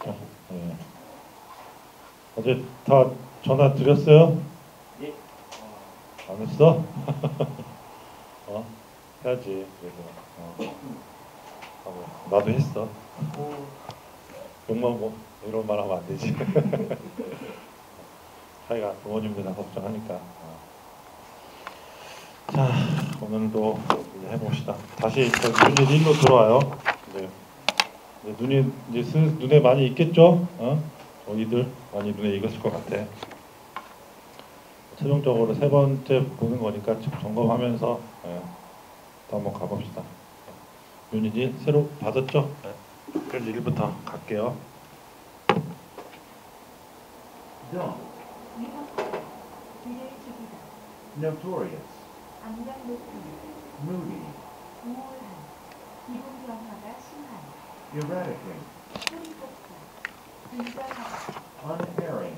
네. 어제 다 전화 드렸어요? 예. 안 했어? 해야지. 그래서 나도 했어. 욕만 뭐 이런 말 하면 안 되지. 자기가 부모님들 다 걱정하니까. 자, 오늘도 해봅시다. 다시 유닛 1로 들어와요. 이제 눈이 이제 눈에 많이 익겠죠? 저희들 많이 눈에 익었을 것 같아. 최종적으로 세 번째 보는 거니까 점검하면서 또 한번 가봅시다. 유닛 1 새로 받았죠? 그래서 1부터 갈게요. Dumb, notorious, moody, eradicate, unerring,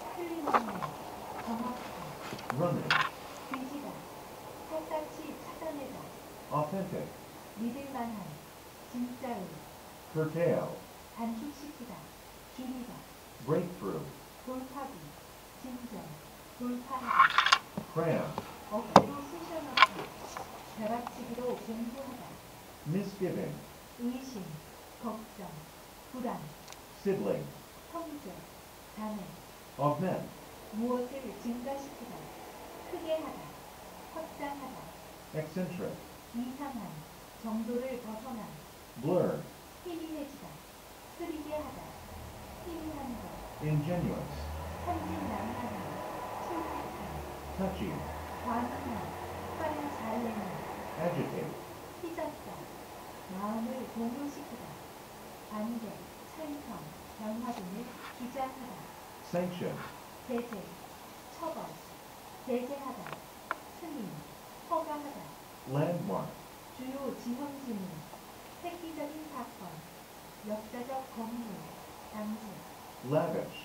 running, authentic, curtail, breakthrough, cram, misgiving, sibling, augment, eccentric, blur, ingenuous, touchy, agitate, sanction, landmark, lavish,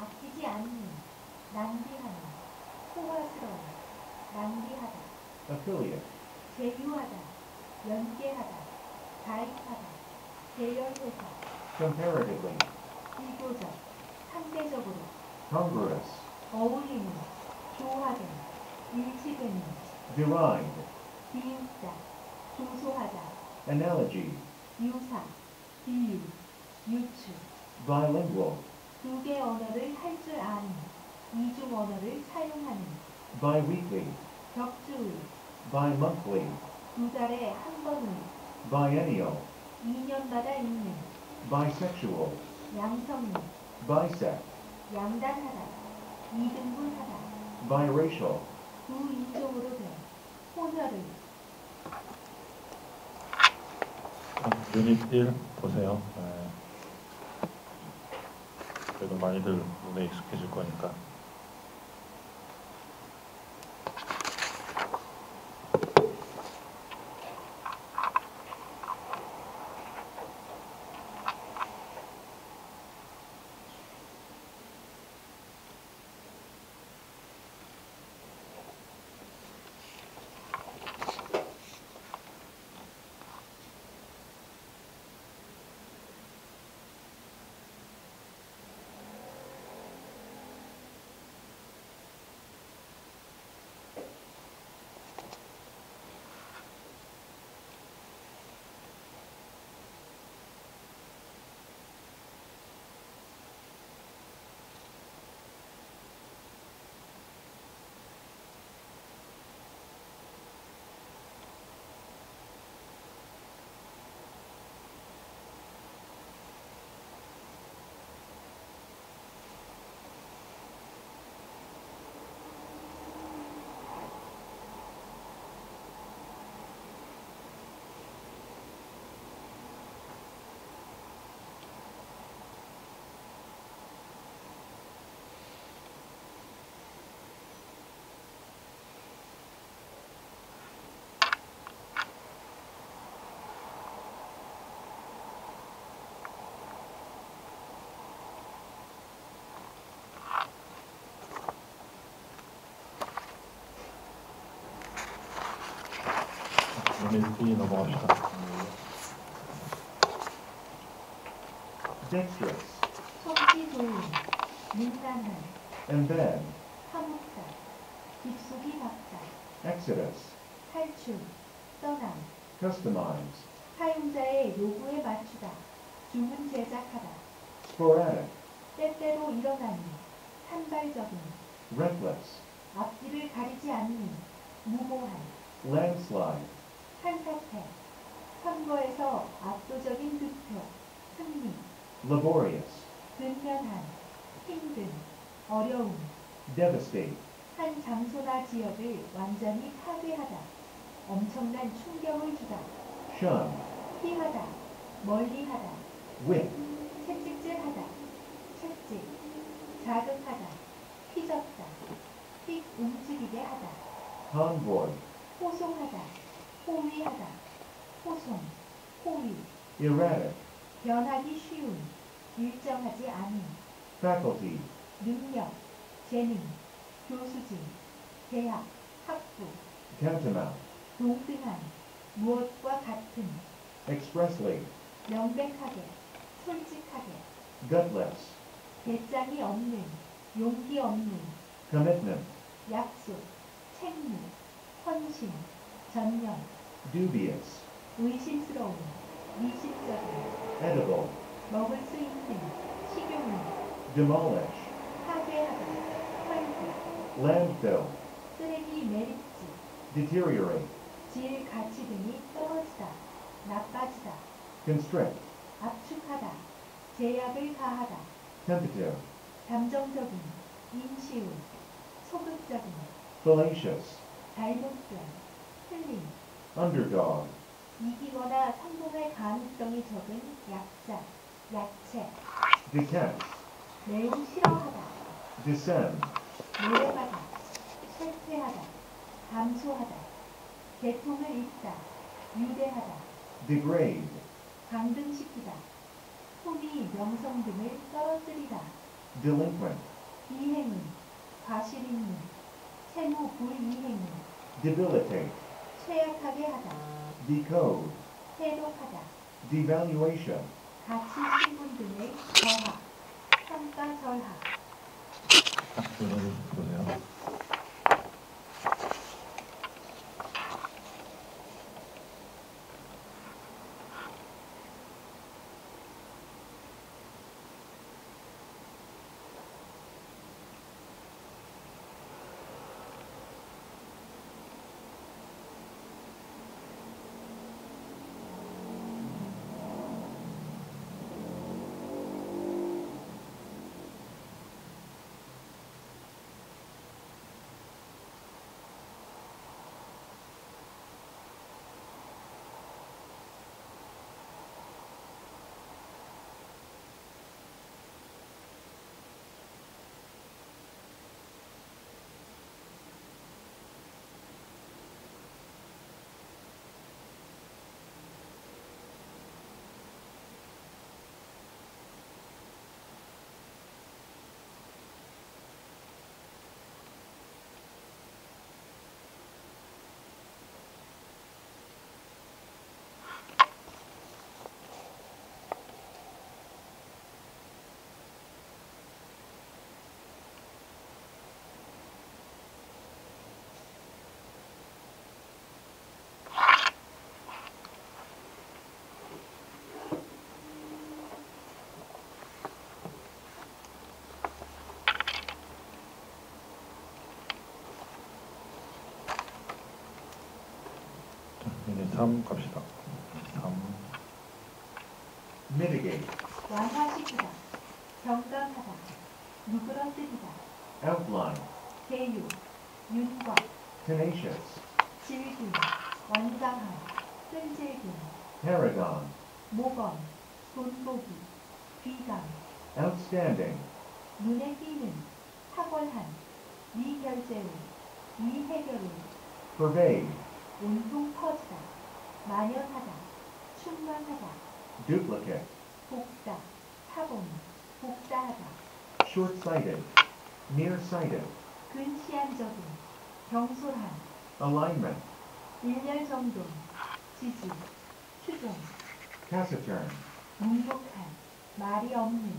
affiliate, comparatively, congruous, derived, analogy, bilingual, biweekly, bimonthly, biennial, bisexual, bisect, biracial, 유닛 1 보세요. 그래도 많이들 눈에 익숙해질 거니까. 유닛 2 넘어갑시다. dexterous, 성씨 좋은, 민난한, embed, 파묻다, 깊숙이 박다, exodus, 탈출, 떠남, customize, 사용자의 요구에 맞추다, 주문 제작하다, sporadic, 때때로 일어나는, 산발적인, reckless, 앞뒤를 가리지 않는, 무모한, landslide, 한사태, 선거에서 압도적인 득표, 승리, laborious, 근면한, 힘든, 어려움, devastate, 한 장소나 지역을 완전히 파괴하다, 엄청난 충격을 주다, shun, 피하다, 멀리하다, whip, 채찍질하다, 채찍, 자극하다, 휘젓다, 휙 움직이게 하다, convoy, 호송하다, 호위하다, 호송, 호위, erratic, 변하기 쉬운, 일정하지 않은, faculty, 능력, 재능, 교수진, 대학, 학부, tantamount, 동등한, 무엇과 같은, expressly, 명백하게, 솔직하게, gutless, 배짱이 없는, 용기 없는, commitment, 약속, 책무, 헌신, 전념, dubious, 의심스러운, 미심쩍은, edible, 먹을 수 있는, 식용유, demolish, 파괴하다, 헐기, landfill, 쓰레기 메리츠, deteriorate, 질 가치 등이 떨어지다, 나빠지다, constrict, 압축하다, 제약을 가하다, tentative, 감정적인, 임시운, 소극적인, fallacious, 잘못된, 틀린, underdog, 이기거나 성공할 가능성이 적은 약자, 약체, detest, 매우 싫어하다, descend, 노래하다, 쇠퇴하다, 감소하다, 계통을 잇다, 유대하다, degrade, 강등시키다, 혼이 명성 등을 떨어뜨리다, delinquent, 이행은, 과실 있는, 채무 불이행은, debilitate, 최악하게 하다, decode, 해독하다, devaluation, 가치 신분 등의 저하, 평가 절하, 딱 보세요. 이제 3 갑시다. 3. mitigate, 완화시키다, 경감하다, 누그러뜨리다, outline, 대유, 윤곽, tenacious, 질긴, 완강한, 끈질긴, paragon, 모범, 본보기, 귀감, outstanding, 눈에 띄는, 탁월한, 미결제의, 미해결의, pervade, 온통 퍼지다, 만연하다, 충만하다, duplicate, 복다, 타본, 복다하다, short-sighted, nearsighted, 근시안적인, 경솔한, alignment, 일렬정돈, 지지, 추종, taciturn, 묵묵한, 말이 없는,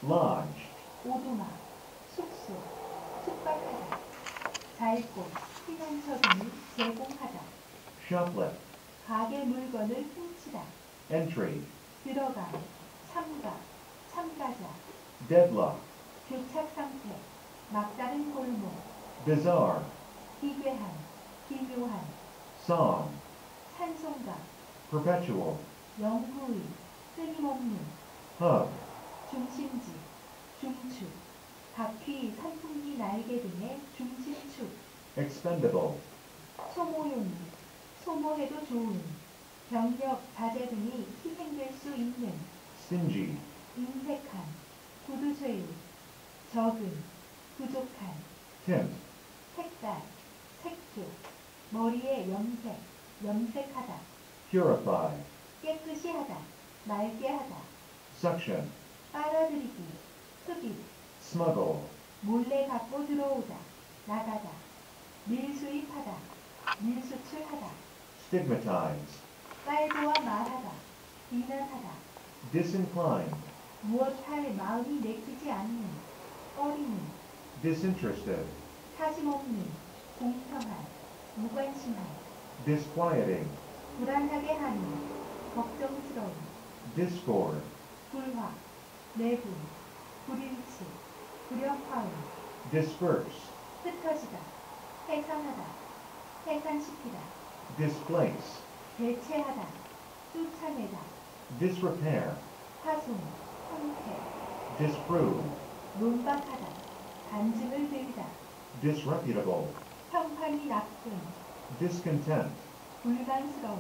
lodge, 오두막, 숙소, 숙박하다. 잘 곳, 피난처 등을 제공하다. shoplift, 가게 물건을 훔치다. entry, 들어감, 참가, 참가자. deadlock, 교착 상태, 막다른 골목. bizarre, 기괴한, 기묘한. song, 찬송가, perpetual, 영구의, 끊임없는. hub, 중심지, 중축. 바퀴, 선풍기 날개 등의 중심축. expendable, 소모용이, 소모해도 좋은. 병력, 자재 등이 희생될 수 있는. stingy, 인색한, 구두쇠의. 적은, 부족한. tint, 색깔, 색조. 머리에 염색, 염색하다. purify, 깨끗이 하다, 맑게 하다. suction, 빨아들이기, 흡입. smuggle, 몰래 갖고 들어오다, 나가다. 밀수입하다, 밀수출하다. stigmatize, 깔보아 말하다, 비난하다. disinclined, 무엇할 마음이 내키지 않는. 꺼리는, disinterested, 사심없는. 공평한, 무관심한. disquieting, 불안하게 하는, 걱정스러운. discord, 불화, 내분, 불일치, 불협화음. disperse, 흩어지다, 해산하다, 해산시키다. displace, 대체하다, 쫓아내다. disrepair, 파손, 형태. disprove, 논박하다, 간증을 들이다. disreputable, 평판이 나쁜, discontent, 불만스러운.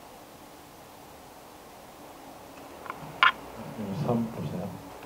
3 보세요.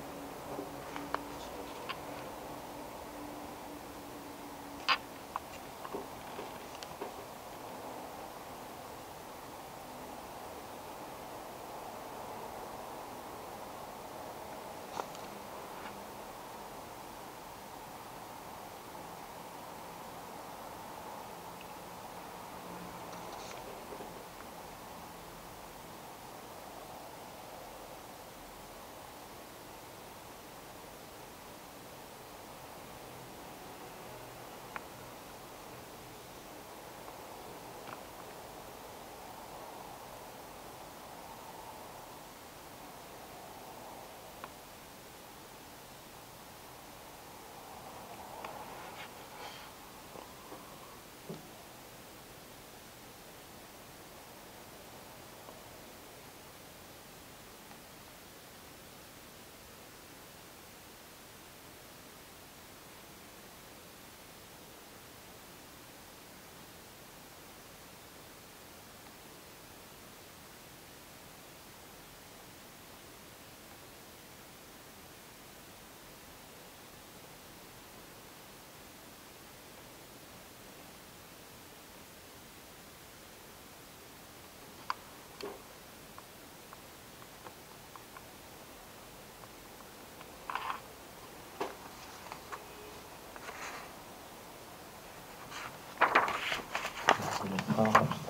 합시다.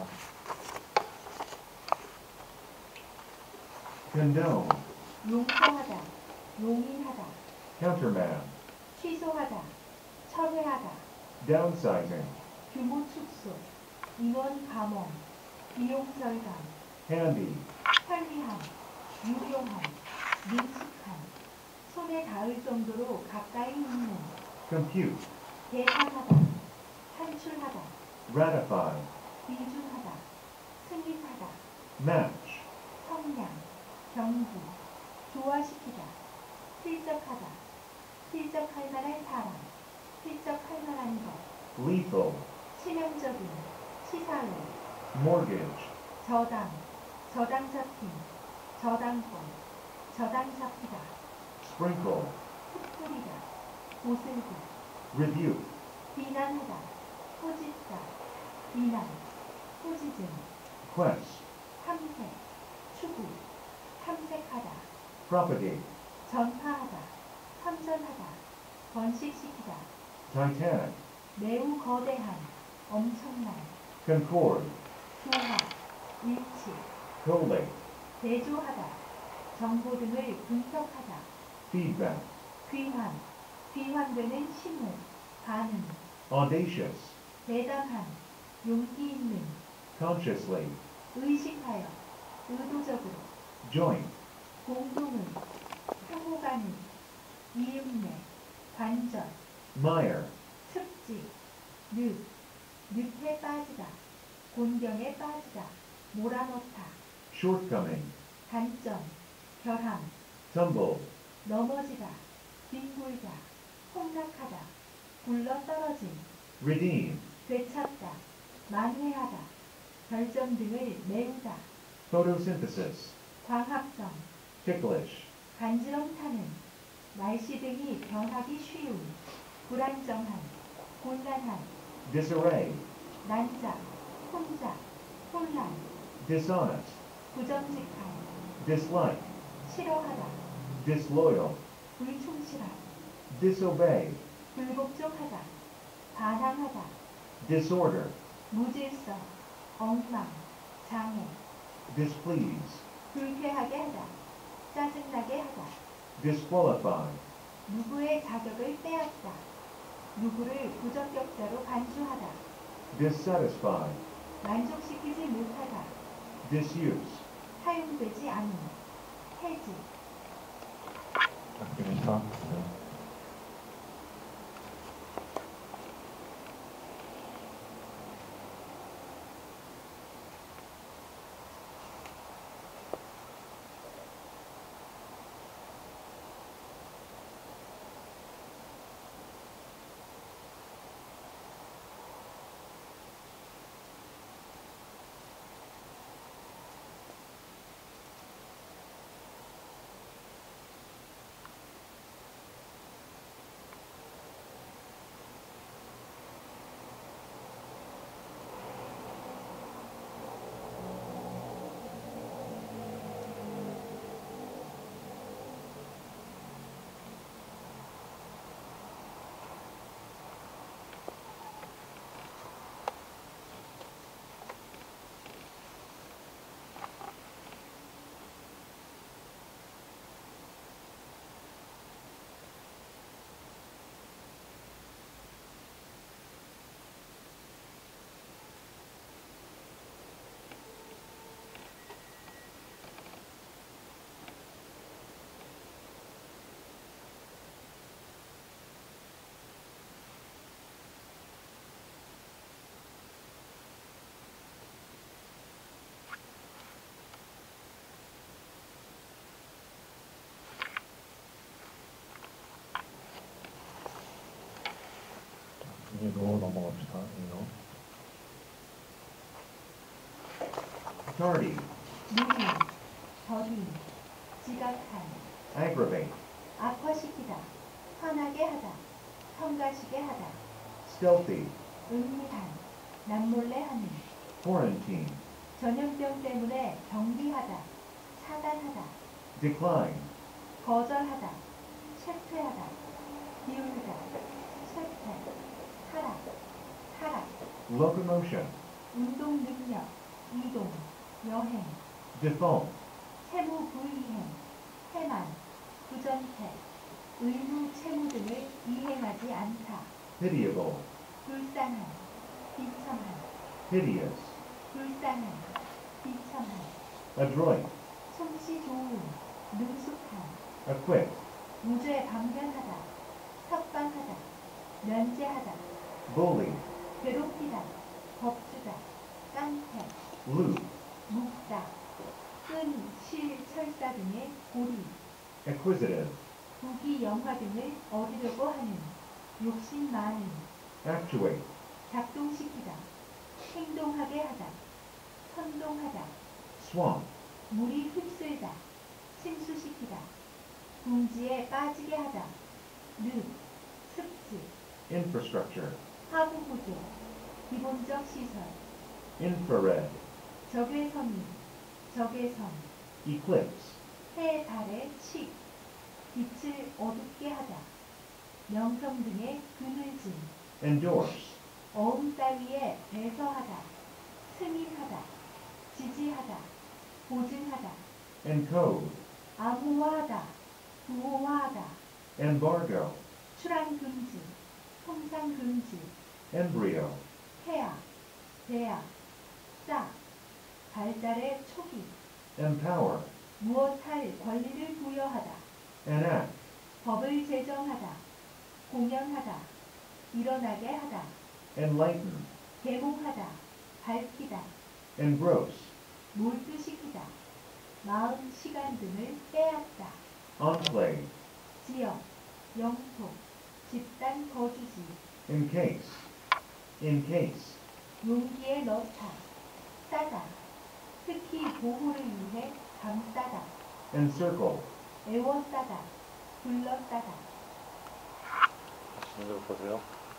condone, 용서하다, 용인하다. countermand, 취소하다, 철회하다. downsizing, 규모 축소, 인원 감원. 비용 절감. handy, 편리함, 유용함, 능숙함. 손에 닿을 정도로 가까이 있는. compute, 계산하다, 산출하다. ratify, 비준하다, 승인하다. match, 성량, 경기, 조화시키다. 필적하다, 필적할 만한 사람, 필적할 만한 것. lethal, 치명적인, 치사해. mortgage, 저당, 저당 잡힘, 저당권, 저당 잡히다. sprinkle, 흩뿌리다, 보슬기. rebuke, 비난하다, 꾸짖다. 비난, 꾸짖음. quest, 탐색, 추구. 탐색하다, propagate, 전파하다, 선전하다. 번식시키다. titanic, 매우 거대한, 엄청난. concord, 조화, 일치. collate, 대조하다. 정보 등을 분석하다. feedback, 귀환, 귀환되는 신호, 반응, audacious, 대담한, 용기 있는, consciously, 의식하여, 의도적으로, joint, 공동의, 상호간의, 이음내, 관절, mire, 습지, 늪에 빠지다, 곤경에 빠지다, 몰아넣다, shortcoming, 단점, 결함, tumble, 넘어지다, 뒹굴다, 폭락하다, 굴러떨어짐, redeem, 되찾다, 만회하다, 별점 등을 메우다, photosynthesis, 광합성, ticklish, 간지럼 타는, 날씨 등이 변하기 쉬운, 불안정한, 곤란한, disarray, 난자, 혼자, 혼란, dishonest, 부정직한, dislike, 싫어하다, disloyal, 불충실한, disobey, 불복종하다, 반항하다, disorder, 무질서, 엉망, 장애, displease, 불쾌하게 하다, 짜증나게 하다, disqualify, 누구의 자격을 빼앗다, 누구를 부적격자로 간주하다, dissatisfy, 만족시키지 못하다, disuse, 사용되지 않은, 해지, 바뀝니다. 네. 이로 넘어갑시다. 이로. tardy, 누리, 더디, 지각한, aggravate, 악화시키다, 화나게 하다, 성가시게 하다, stealthy, 은밀한, 남몰래 하는, quarantine, 전염병 때문에 격리하다, 차단하다, decline, 거절하다, 쇠퇴하다, 기울다, 쇠퇴, 하락, locomotion, 운동 능력, 이동, 여행, default, 채무 불이행, 해만, 부전패, 의무 채무 등을 이행하지 않다, pitiable, 불쌍한, 비참한, hideous, 불쌍한, 비참한, adroit, 솜씨 좋은, 능숙한, acquit, 무죄 방면하다, 석방하다, 면제하다, bully, 괴롭히다, 법주다, 깡패, loop, 묵다, 끈, 실, 철사 등의 고리, acquisitive, 부귀, 영화 등을 얻으려고 하는, 욕심 많은, actuate, 작동시키다, 행동하게 하다, 선동하다, swamp, 물이 휩쓸다, 침수시키다, 둥지에 빠지게 하다, 늪, 습지, infrastructure, 하부구조, 기본적 시설, infrared, 적외선이, 적외선, eclipse, 해, 달의 칙, 빛을 어둡게 하다, 명성 등의 그늘짐, endorse, 어음 따위에 배서하다, 승인하다, 지지하다, 보증하다, encode, 암호화하다, 부호화하다, embargo, 출항 금지, 통상 금지, embryo, 태아, 대아, 싹, 발달의 초기, empower, 무엇할 권리를 부여하다, enact, 법을 제정하다, 공연하다, 일어나게 하다, enlighten, 계몽하다, 밝히다, engross, 몰두시키다, 마음, 시간 등을 빼앗다, enclave, 지역, 영토, 집단 거주지, encase, encase, 용기에 넣다, 싸다, 특히 보호를 위해 감싸다, encircle, 애워싸다, 둘러싸다. 문제를 보세요.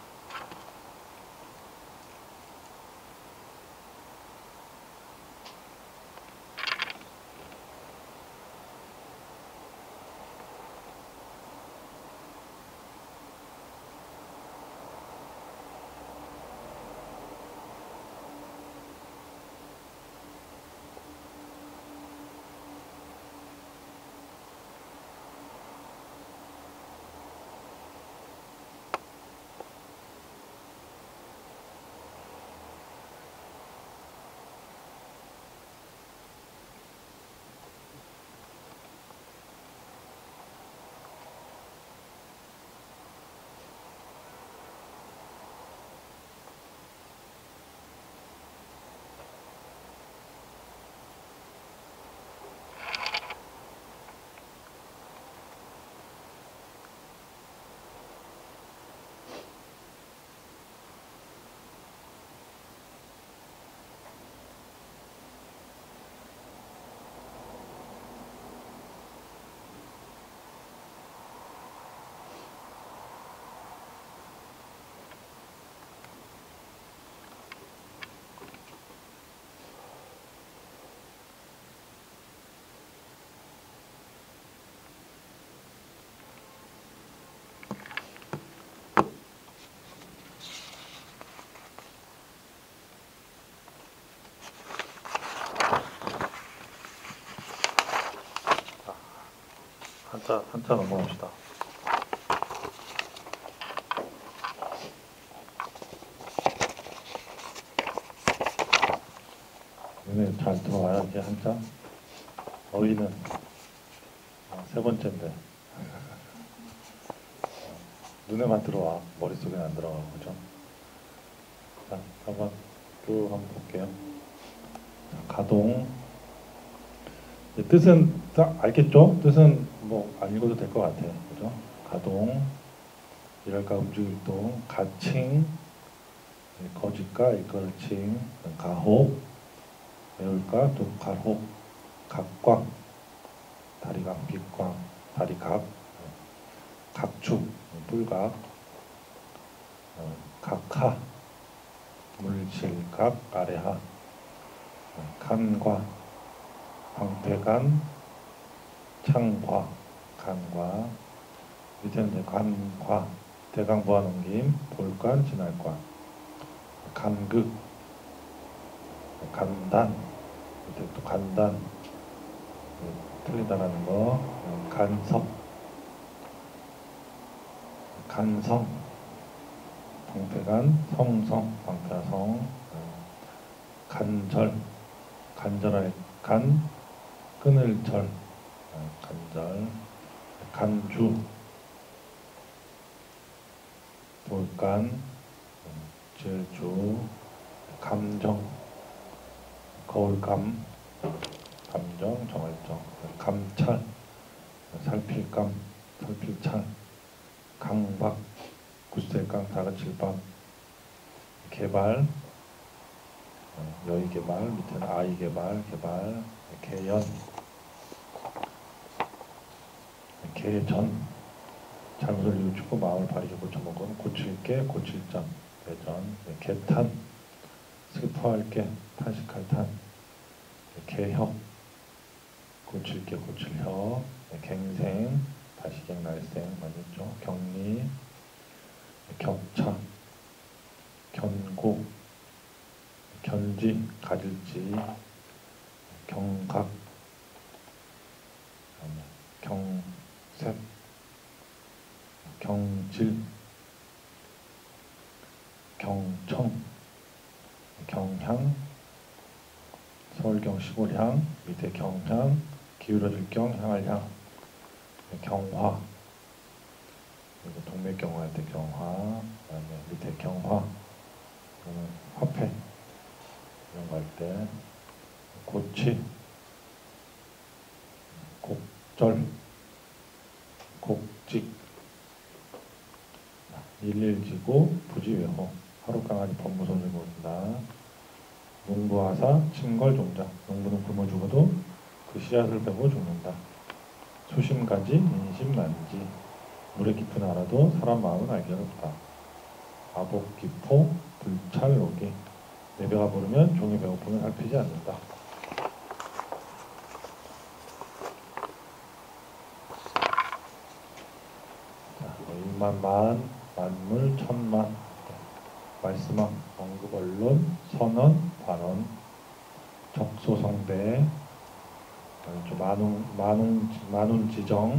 한자 넘어갑시다. 눈에 잘 들어와야 이제 한자. 어휘는 세 번째인데 눈에만 들어와. 머릿속에는 안 들어가고, 그죠? 자, 한번 쭉 한번 볼게요. 자, 가동. 뜻은 다 알겠죠? 뜻은 뭐 안 읽어도 될 것 같아요. 그죠? 가동, 일할까 음주일동, 가칭, 거짓가, 일거르칭, 가혹, 매울까, 독가혹, 각광, 다리각, 빛광, 다리각, 각축, 뿔각, 각하, 물질각, 아래하, 간과, 방패간, 창과, 간과, 밑에는 이제 간과, 대강보아 넘김, 볼간, 진할관, 간극, 간단, 밑에 또 간단, 틀리다라는 거, 간섭, 간성, 방패간, 성성, 방패성, 간절, 간절할 간, 끊을 절, 간절, 간주, 돌간, 질주, 감정, 거울감, 감정, 정월정, 감찰, 살필감, 살필찰, 강박, 구세강, 다그칠박, 개발, 여의 개발, 밑에는 아이 개발, 개발, 개연, 개전, 잘못을 뉘우치고 마음을 바르게 고쳐먹은 고칠게, 고칠점, 개전, 개탄, 슬퍼할게, 탄식할 탄, 개혁, 고칠게, 고칠혀, 갱생, 다시갱, 날생, 맞았죠? 격리, 격차, 견고, 견지, 가질지, 경각, 경색, 경질, 경청, 경향, 서울경 시골향, 밑에 경향, 기울어질 경, 향할 향, 경화, 그리고 동맥경화할 때 경화, 그다음에 밑에 경화, 이거는 화폐 이런 거 할 때, 고치, 곡절, 곡직, 일일지고 부지외호, 하룻강아지 법무선을 모른다. 농부하사 침걸종자, 농부는 굶어 죽어도 그 씨앗을 베고 죽는다. 수심가지 인심난지, 물에 깊은 알아도 사람 마음은 알기 어렵다. 아복기포 불찰오기, 내 배가 부르면 종이 배고프면 살피지 않는다. 자, 일만만, 만물, 천만, 말씀왕, 언급언론, 선언, 반언, 적소성대, 만운지정,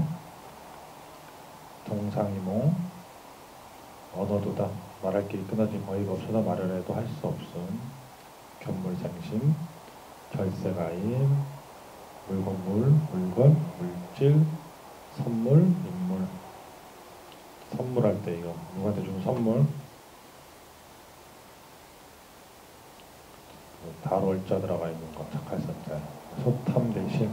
동상이몽, 언어도다, 말할 길이 끊어진 어이가 없어서 말을 해도 할 수 없음, 견물생심, 절세가임, 물건물, 물건, 물질, 선물, 인물. 선물할 때 이거 누구한테 주는 선물, 달월자 들어가 있는 거, 착할 선자, 소탐 대신,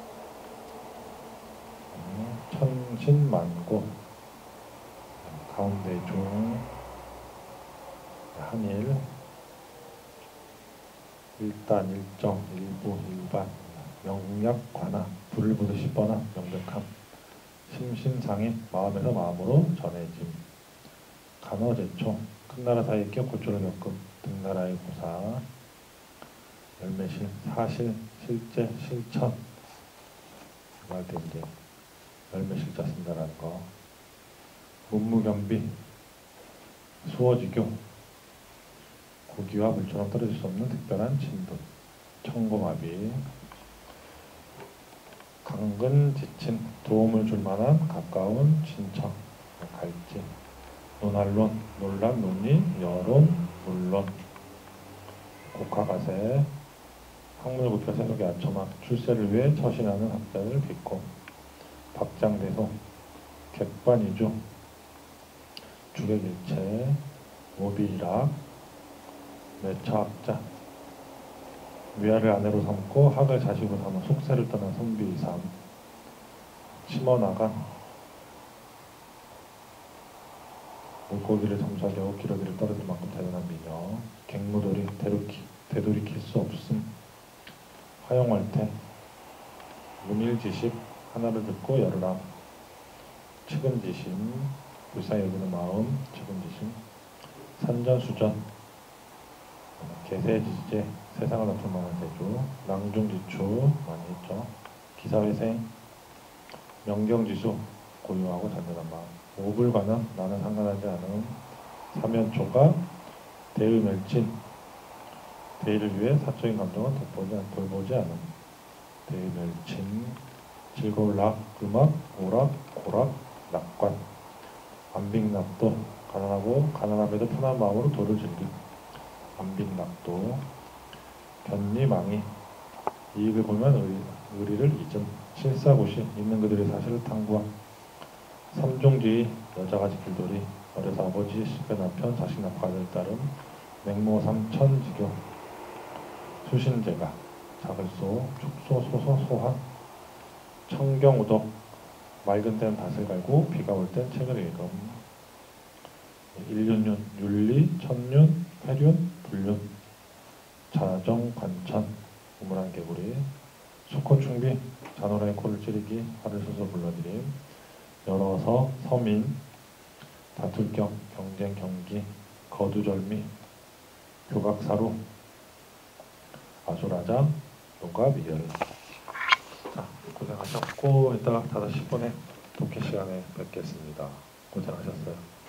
천신만고, 가운데 중, 한일, 일단, 일정, 일부, 일반, 명약, 관하, 불을 보듯이 뻔한 명백함, 심심상해, 마음에서 마음으로 전해짐, 간어제초, 큰 나라 사이에 끼어 골조를 겪음, 등나라의 고사, 열매실, 사실, 실제, 실천, 이거 할 때 이제 열매실자 쓴다라는 거. 문무견비, 수어지교, 고기와 물처럼 떨어질 수 없는 특별한 진분, 청고마비, 강근지친, 도움을 줄 만한 가까운 친척, 갈지, 논할론, 논란, 논의, 여론, 논론, 곡하가세, 학문을 굽혀 세속의 아첨학, 출세를 위해 처신하는 학자를 빚고, 박장대소, 객관이주, 주객일체, 오비락, 매처학자, 위아를 아내로 삼고 학을 자식으로 삼아 속세를 떠난 선비삼, 침어나간, 물고기를 점사하고 기러기를 떨어질 만큼 대단한 미녀, 갱무돌이, 되돌이킬 수 없음, 화용할태, 문일지식, 하나를 듣고 열으람, 측은지심, 불쌍히 여기는 마음, 측은지심, 산전수전, 개세지제, 세상을 덮을 만한 세주, 낭중지추, 많이 했죠. 기사회생, 명경지수, 고요하고 잔잔한 마음, 오불관은, 나는 상관하지 않음, 사면초가, 대의멸친, 대의를 위해 사적인 감정은 돌보지 않음, 대의멸친, 즐거울 락, 음악, 오락, 고락, 낙관, 안빅낙도, 가난함에도 편한 마음으로 도를 즐김, 안빅낙도, 견리망이, 이익을 보면 의리를 잊음, 실사고시, 있는 그들의 사실을 탐구함, 삼종지의, 여자가 지킬 도리, 어려서 아버지, 시배 남편, 자식 낳고 아들 따름, 맹모삼천지교, 수신제가, 자글소, 축소, 소서, 소환, 청경우독, 맑은 때는 닷을 갈고 비가 올 땐 책을 읽음, 일륜윤, 윤리, 천륜, 회륜, 불륜, 자정, 관천, 우물한 개구리, 수코충비, 자노라의 코를 찌르기, 화를 써서 불러드림, 열어서 서민, 다툴경, 경쟁, 경기, 거두절미, 교각사루, 아수라장, 노가미열. 자, 고생하셨고 이따가 5시 10분에 독해 시간에 뵙겠습니다. 고생하셨어요.